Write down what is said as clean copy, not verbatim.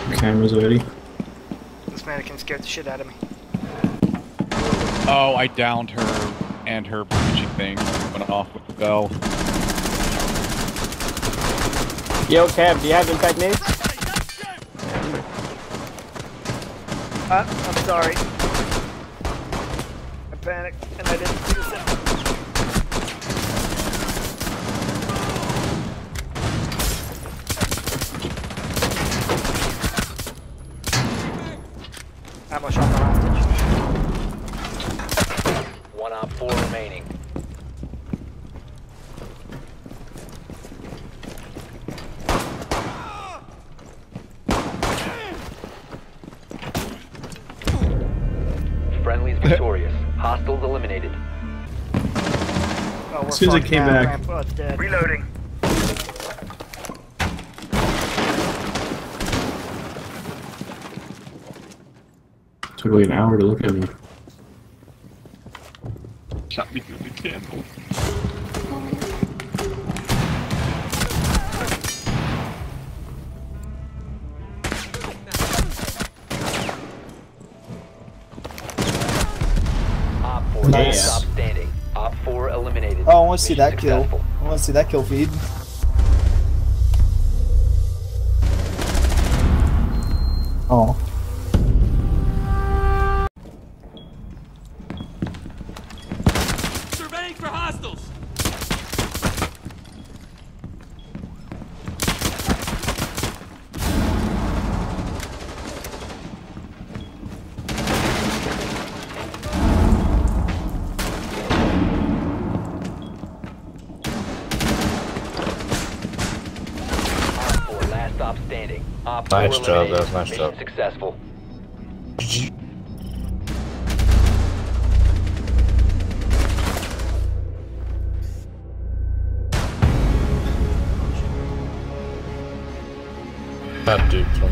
Cameras already. This mannequin scared the shit out of me. Oh, I downed her, and her breaching thing went off with the bell. Yo, Cam, do you have impact nades? I'm sorry. I panicked and I didn't use it. Ammo shot the hostage. 1 op 4 remaining. Friendly's victorious. Hostiles eliminated. Oh, we're As soon as I fucked came now. back. Grandpa's dead. Reloading. Took like an hour to look at me. Shot me through the candle. Op 4 Nice. stop standing. Op 4 eliminated. Oh, I want to see Mission that kill. successful. I want to see that kill feed. Oh. Surveying for hostiles! Op 4 last stop standing. Op 4 Nice job, eliminated. guys, nice Mission job. successful. That dude.